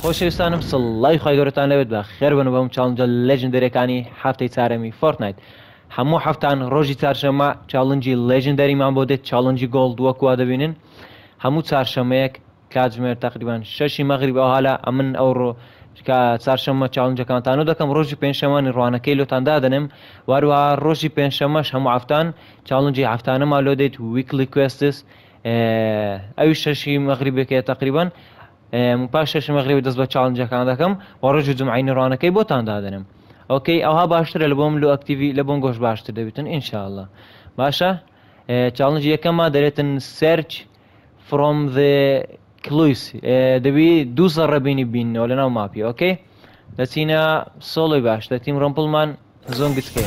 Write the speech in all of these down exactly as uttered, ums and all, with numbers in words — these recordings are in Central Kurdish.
خۆشەویستانم سڵای خی گەورەتان لەوێت بە خێر بن بەم چاڵنجە لێژندەرەکانی هەفتەی چارەمی فۆرتنایت. هەموو هەفتان ڕۆژی چارشەمە چاڵنجی لێژندەریمان بۆ دێت، چاڵنجی گۆڵد وەکوا دەبینن. هەموو چارشەمەیەک کاتژمێر تقریبان شەشی مەغریب ئەوهالا ئەمن ئەوڕۆ چارشەمە چاڵنجەکانتان و دەکەم. ڕۆژی پێنجشەمە ڕوانەکەی لۆتان دادەنم، واروها ڕۆژی پێنجشەمەش هەموو هەفتان چاڵنجی هەفتانەما لۆ دێت ویکلی کوێستس، ئەوی شەشی مەغریبێکەیە تقریبان. پاش شەش مەغریب دەست بە چاڵنجەکان دەکەم و ڕۆژ جمعی نێڕوانەکەی بۆتان دادەنم. ئۆکەی ئەوها باشترە لە بۆم لۆ ئەکتیڤی لە بۆم گۆش باشتر دەبێتن ئینشاءالله. باشە چاڵنجی یەکەمما دەرێتن سێرچ فرۆم the clues، دەبی دوو سەرڕەبینی بینەوە لەناو ماپی. ئۆکەی دەچینە سۆڵی باش دەتیم ڕۆمپڵمان زۆن گچکەیە.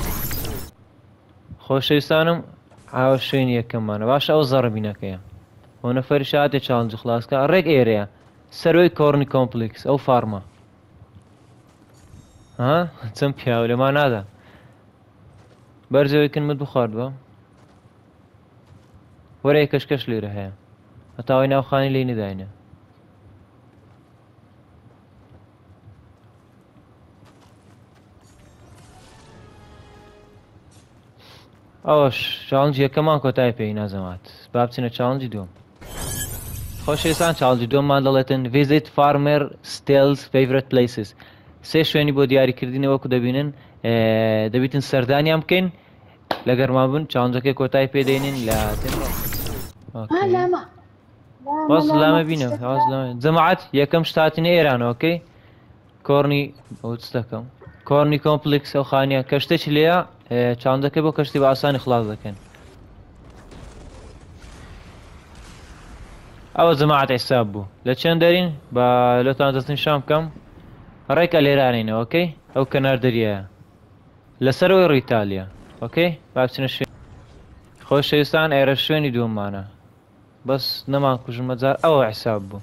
خۆشەویستانم ئاوە شوێنی یەکەممانە. باشە ئەو زەڕەبینەکەیە بۆ نەفەری شاتێ چاڵنج خلاصکە ڕێک ئێرەیە سەرۆی کۆڕنی کۆمپلیکس ئەو فارمە ها چەند پیاو لەما نادا بەرزەوەیکن مت بخواردوە وەرەیە کەشکەش لێرە هەیە هەتاوای ناوخانی لی نەداینە. ئەوەش چاڵنج یەکەمان کۆتای پێی نازەمات. با بچینە چاڵنجی دووەم. خۆشەویستان چاڵنجی دووەممان دەڵێتن visit farmer Stell's favorite places. سێ شوێنی بۆ دیاریکردنی وەکو دەبینن دەبیتن سەردانیان بکەین لە گەرما بن چاڵنجەکەی کۆتای پێدەینین لە باز لامە بینە جەماعەت یەکەم شتاتینە ئێرانە. ئۆکەی کۆڕنی ئەوچ دەکەم کۆڕنی کۆمپلیکس ئەو خانیە کەشتێکی لێە چاڵنجەکەی بۆ کەشتی بە ئاسانی خلاص دەکەن. ئەوە جەماعەت حیساب بوو لە چەند دەرین بە لەتان دەستنی شام بکەم ڕێکە لێرانینە. ئۆکەی ئەو کەنار دەریایە لەسەرەوەی ڕیتالیا. ئۆکەی با بچینە شوێن خۆشەویستان ئێرە شوێنی دووەممانە بەس نەمان کوژمە جار ئەوە حیساب بوو.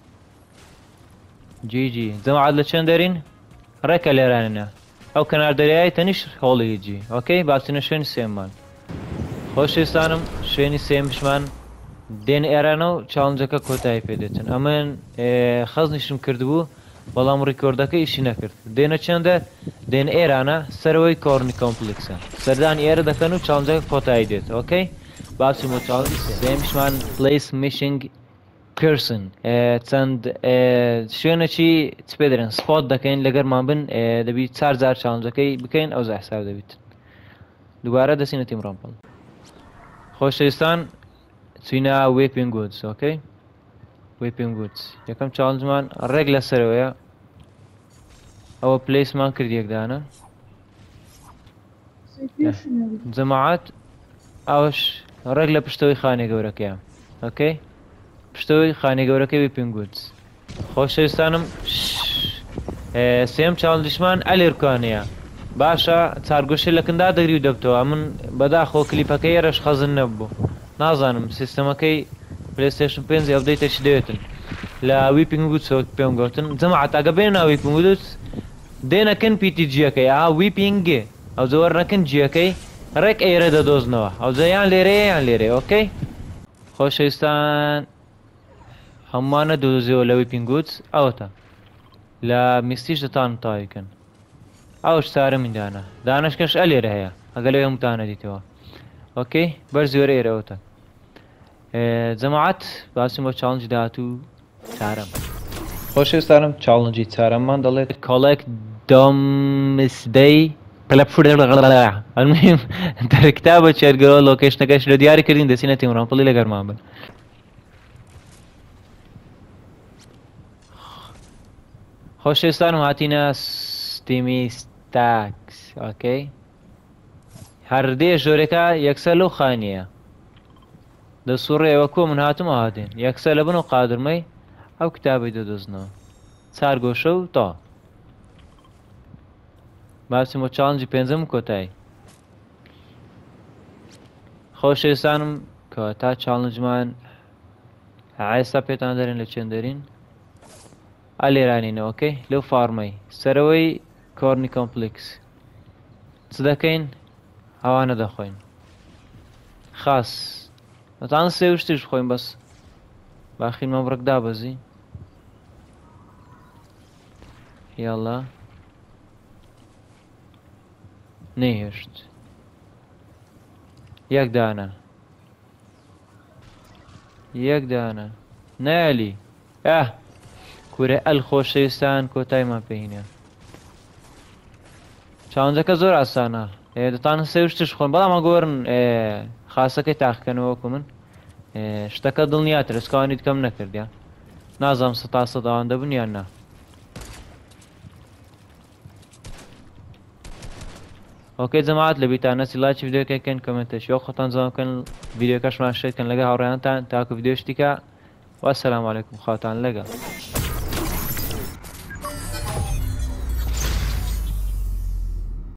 جیجی جەماعەت لە چەند دەرین ڕێکە لێرانینە ئەو کەنار دەریایی تەنیش هۆڵی جی. ئۆکەی با بچینە شوێنی سێممان. خۆشەویستانم شوێنی سێمشمان دێن ئێرانە و چاڵنجەکە کۆتایی پێدێتن. ئەمن خەزنیشم کردبوو بەڵام ڕیکۆردەکە ئیشی نەکرد. دێنە چەندە دێن ئێرانە سەرەوەی کۆڕنی کۆمپلیکسە سەردانی ئێرە دەکەن و چاڵنجەکە کۆتایی دێت. ئۆکەی باسی بۆ چاڵنجی سێمشمان پلیس میشنگ پیرسن چەند شوێنەکی چ پێ دەرێن سپۆت دەکەین لەگەرمان بن دەبی چار جار چاڵنجەکەی بکەین ئەو حساب دەبیت. دووبارە دەچینە تیم ڕۆمپڵ. خۆشەویستان چینە وێپینگ وودز. ئۆکەی وێپینگ وودز یەکەم چاڵنجمان ڕێک لەسەرەوەیە ئەوە پلیسمان کرد یەکدانە جەماعەت ئەوش ڕێک لە پشتەوەی خانێ گەورەکەیە. ئۆکەی پشتەوەی خانێ گەورەکەی وێپینگ وودز. خۆشەویستانم سێم چاڵنجیشمان ئەلێرکوانەیە. باشە چارگۆشی لەکندا دەگری و دەبتەوە من بەداخۆ کلیپەکەی ئێرەش خەزن نەبوو نازانم سیستەمەکەی پلەیستێشن پێنج ئەپدەیتێکی دەوێتن لە ویپینگ وودز پێم گوتن جەماعەت ئەگە بێنە ناو ویپینگ وودز دێنەکەن پیتی جیەکەی ئا ویپینگێ ئەو زۆر نەکەن جیەکەی ڕێک ئێرە دەدۆزنەوە ئەو جەیان لێرەیە یان لێرێ. ئۆکەی خۆشەویستان هەمووانە دۆزیەوە لە ویپینگ وودز ئەوەتە لە میستیش دەتان تاویکەن ئەوش چارە میندانە دانشکەش ئەلێرە هەیە ئەگە لەوێ هەمووتانە دیتەوە. ئۆکەی بەرز زۆرە ئێرەوەتە. جەماعەت باسیم بۆ چاڵنجی داهاتوو چارەم. خۆشەویستانم چاڵنجی چارەممان دەڵێت کۆڵێک دۆمسدەی ئەلمیم دەرکتابە چێرگەوە لۆکێشنەکەش لە دیاری کردین دەچینە تیم ڕۆمپڵی لە گەرمان بن. خۆشەویستانم هاتینە ستیمی ستاکس. ئۆکەی هەردێ ژۆرێکە یەکسەر لەو خانیە دەسوڕێەوە کۆ من هاتمە هاتێن یەکسەر لە بن و قادرمەی ئەو کتابی دەدۆزنەوە چار گۆشە و تا باسیم بۆ چاڵنجی پێنجەم کۆتایی. خۆشەویستانم کە تا چاڵنجمان ئێستا پێتان دەرێن لە چێن دەرین ئەلێرانینە. ئۆکەی لەو فارمەی سەرەوەی کۆڕنی کۆمپلیکس چ دەکەین ئەوانە دەخۆین خاص دەتان سێ شتیش بخۆین بەس باخینمە بڕک دابەزی يلا نهشت یەک دانە یەک دانە نالی ئە کورە ئەل خۆشەویستان کۆتایمان پێینە چاونجەکە زۆر ئاسانە دەتانە سێوشتش خۆن بەڵام ئەگۆڕن خاسەکەی تاقیکەنەوەکو من شتەکە دڵنیاتر سکانی کەم نەکردیان نازانم سە تا سەد ئەوان دەبن یان نا اوكي جماعة لبيتانا سلاش فيديو كان كومنت شو خطان زمان كان فيديو كاش ما شيء كان لقى هوريان تاكو فيديو اشتكى والسلام عليكم خاطان لقى